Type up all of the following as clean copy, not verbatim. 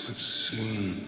but soon.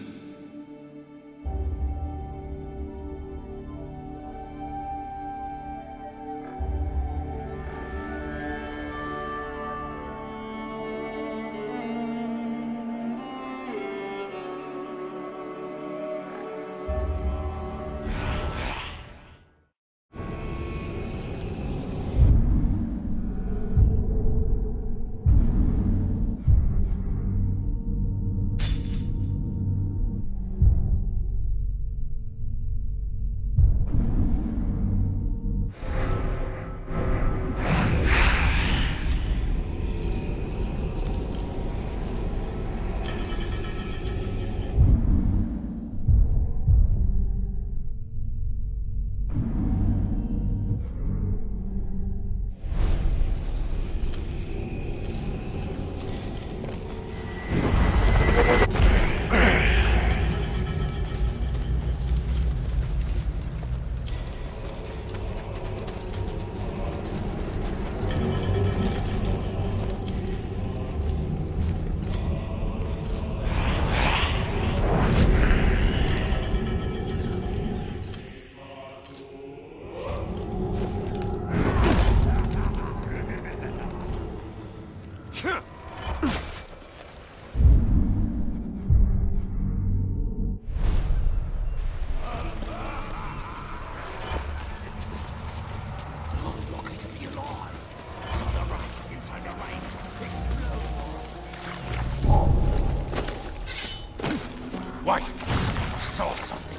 Wait! I saw something.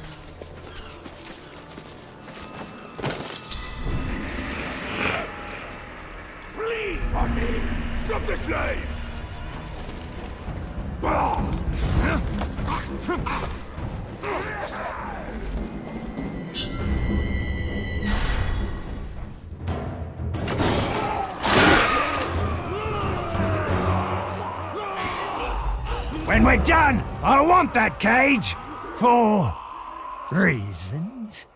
Please, fucking! Stop the flame! When we're done, I want that cage for reasons.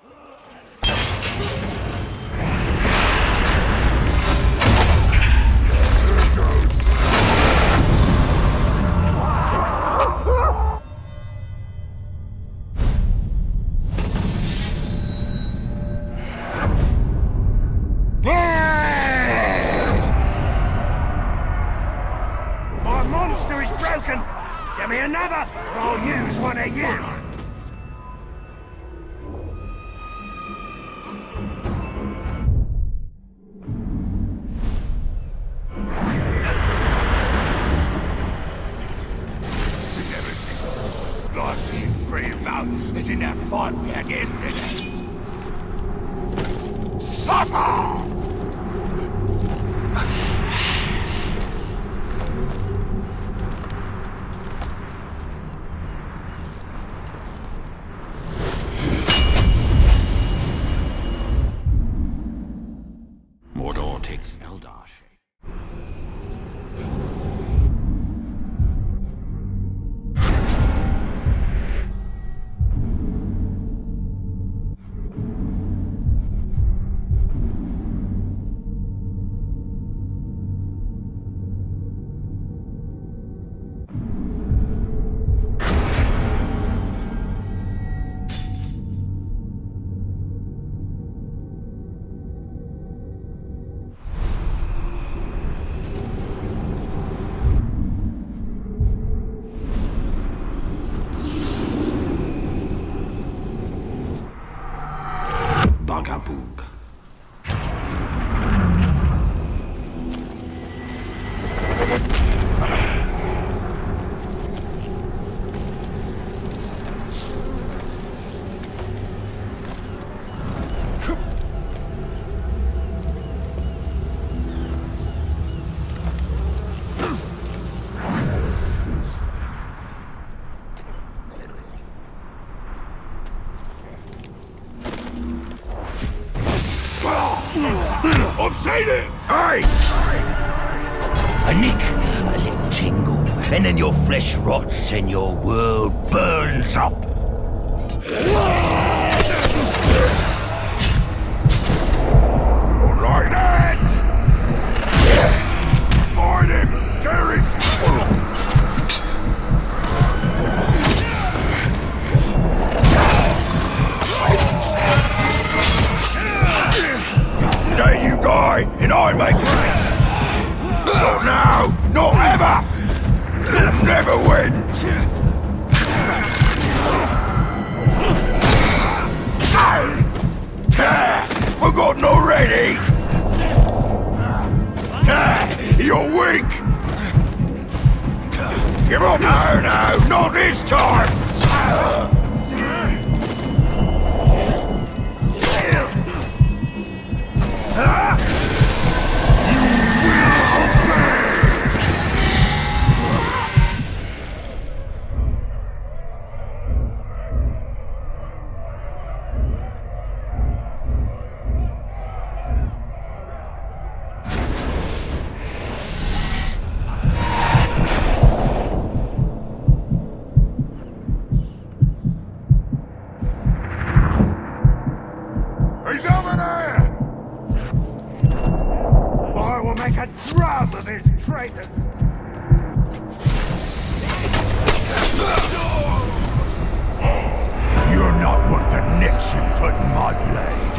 My monster is broken. Give me another, or I'll use one of you. Life being free about is in that fight we had yesterday. Suffer! Mordor takes Eldar shape. Bagaboog. I've seen it! Hey! A nick, a little tingle, and then your flesh rots and your world burns up. Right then! Find him! Jerry! Give up! No, no, not this time! He's over there! I will make a drum of his traitors! You're not worth the nicks you put in my blade.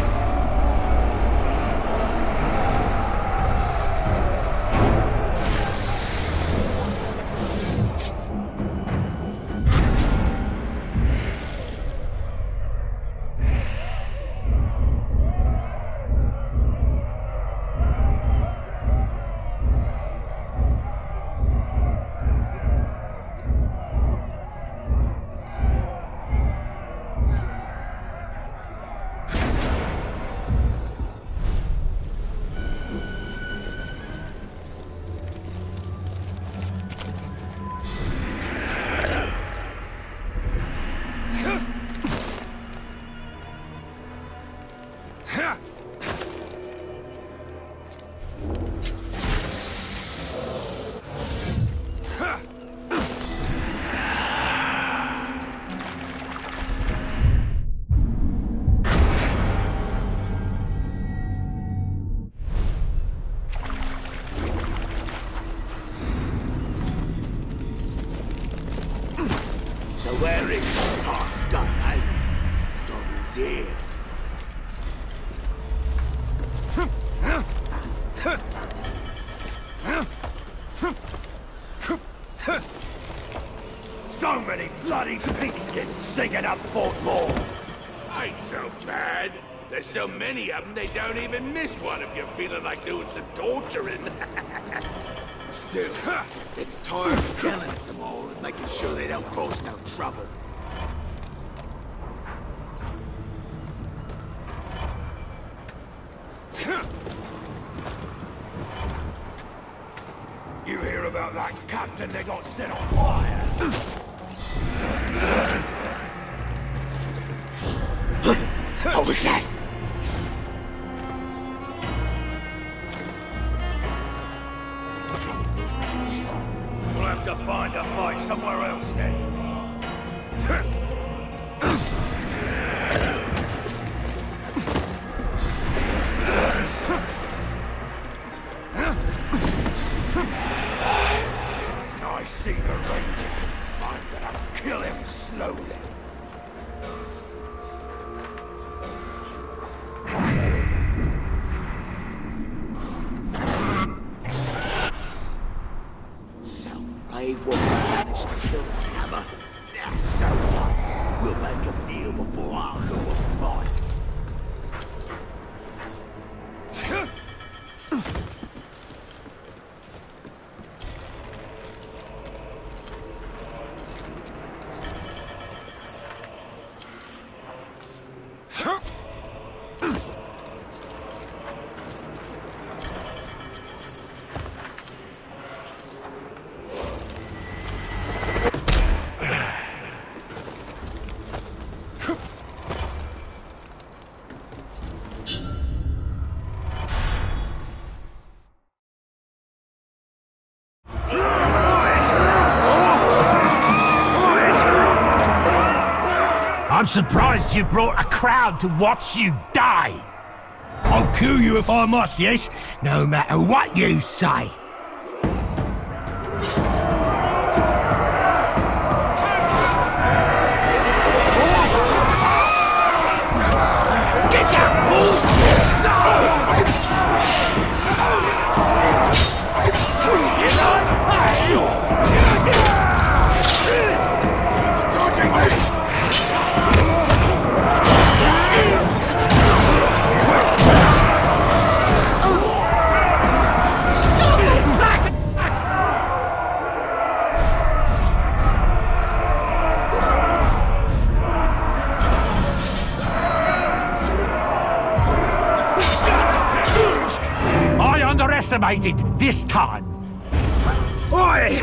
So where is the last gun, eh? Someone's here. So many bloody pigskins singing up Fort Law! Ain't so bad. There's so many of them, they don't even miss one if you're feeling like doing some torturing. Still, it's time of yelling at them all and making sure they don't cause no trouble. You hear about that captain they got set on fire? What was that? We'll have to find a fight somewhere else then. I see the ranger. I'm gonna kill him slowly. Brave woman managed to kill that hammer. So what? We'll make a deal before I go and fight. I'm surprised you brought a crowd to watch you die. I'll kill you if I must, yes, no matter what you say. Stop it! underestimated this time. Oi!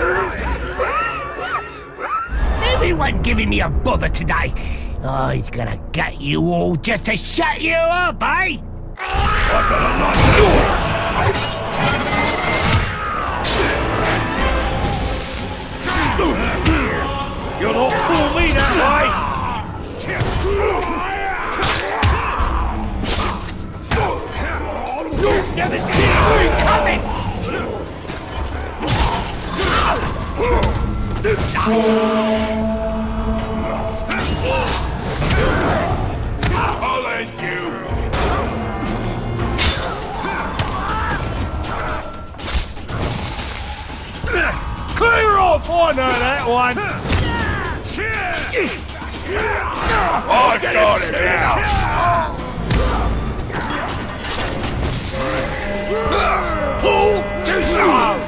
Everyone giving me a bother today. Oh, he's gonna get you all just to shut you up, eh? I better not do it! You're not fool me that way! You've never seen me coming! I'll end you! Clear off! I know that one! I got it now! Pull to slow!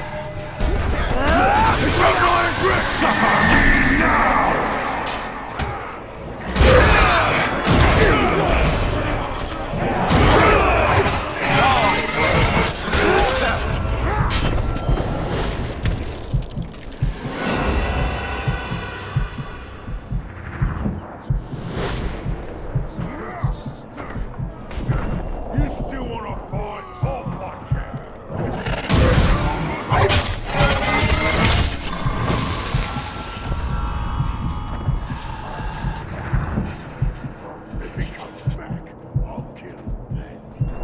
You still wanna fight? I'll fight you! If he comes back, I'll kill him then.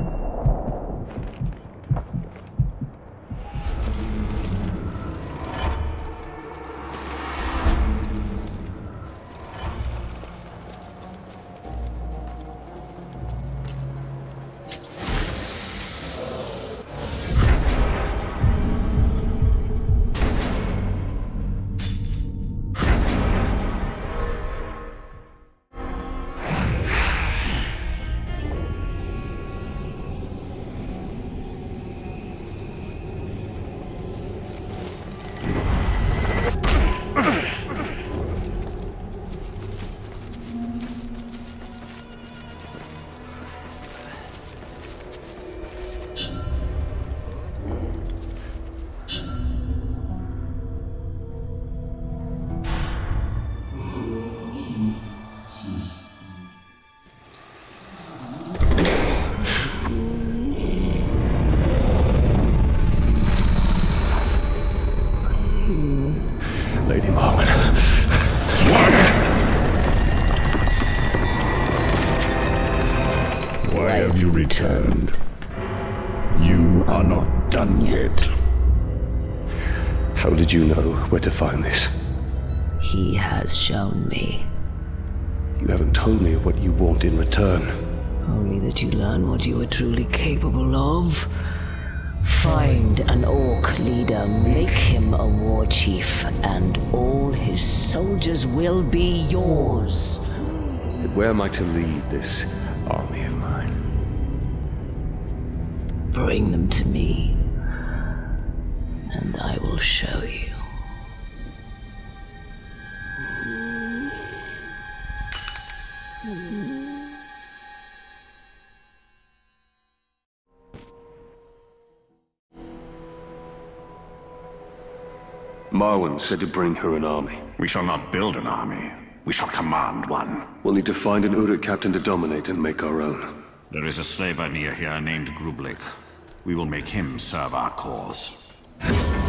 Lady Marwen. Why have you returned? You are not done yet. How did you know where to find this? He has shown me. You haven't told me what you want in return. Only that you learn what you are truly capable of. Find an orc leader, make him a war chief, and all his soldiers will be yours. But where am I to lead this army of mine? Bring them to me, and I will show you. Marwen said to bring her an army. We shall not build an army. We shall command one. We'll need to find an Uruk captain to dominate and make our own. There is a slave near here named Grublik. We will make him serve our cause.